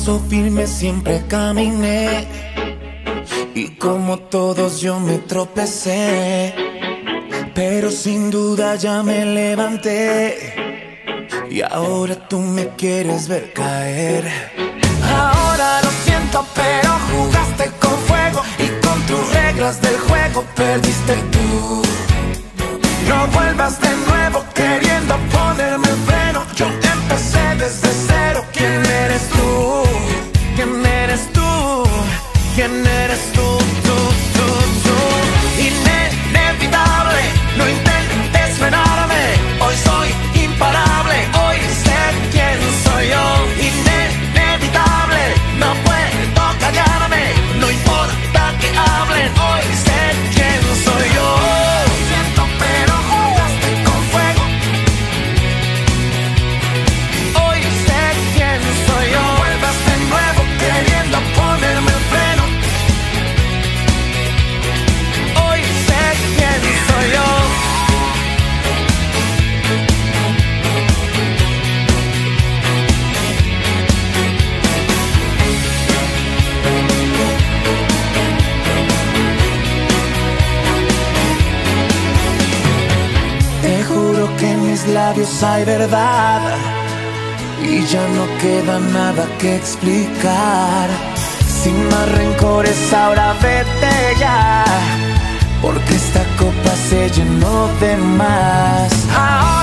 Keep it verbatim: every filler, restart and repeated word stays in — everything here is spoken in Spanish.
paso firme siempre caminé, y como todos yo me tropecé, pero sin duda ya me levanté. Y ahora tú me quieres ver caer. Ahora lo siento, pero jugaste con fuego, y con tus reglas del juego perdiste tú. No vuelvas de nuevo queriendo ponerme el freno. Yo empecé desde cero. ¿Quién eres tú? ¿Quién eres tú? ¿Quién eres tú? Tú, tú, tú. Inevitable, no intentes frenarme. Hoy soy imparable, hoy sé quién soy yo. Inevitable, no puedo callarme. No importa que hablen, hoy sé quién soy yo. Siento, pero jugaste con fuego. Hoy sé quién soy yo. No vuelvas de nuevo queriendo ponerme el freno. Hoy sé quién soy yo. Te juro que en mis labios hay verdad, y ya no queda nada que explicar. Sin más rencores ahora vete ya, porque esta copa se llenó de más. Ahora